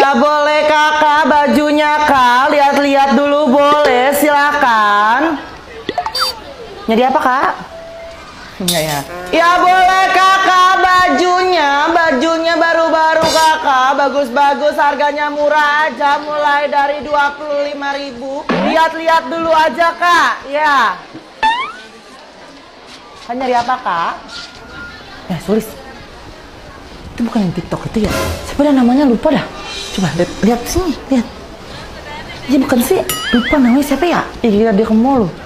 Ya boleh kakak, bajunya kak, lihat-lihat dulu boleh, silakan. Jadi apa kak? Enggak ya. Ya boleh kakak, bajunya baru-baru kakak, bagus-bagus, harganya murah aja, mulai dari 25.000. Lihat-lihat dulu aja kak, ya. Kan nyari apa kak? Sulis. Itu bukan yang TikTok itu ya? Siapa dah namanya, lupa dah. Coba lihat sini, lihat. Ya bukan sih, lupa namanya siapa ya? Iya dia ke mall loh.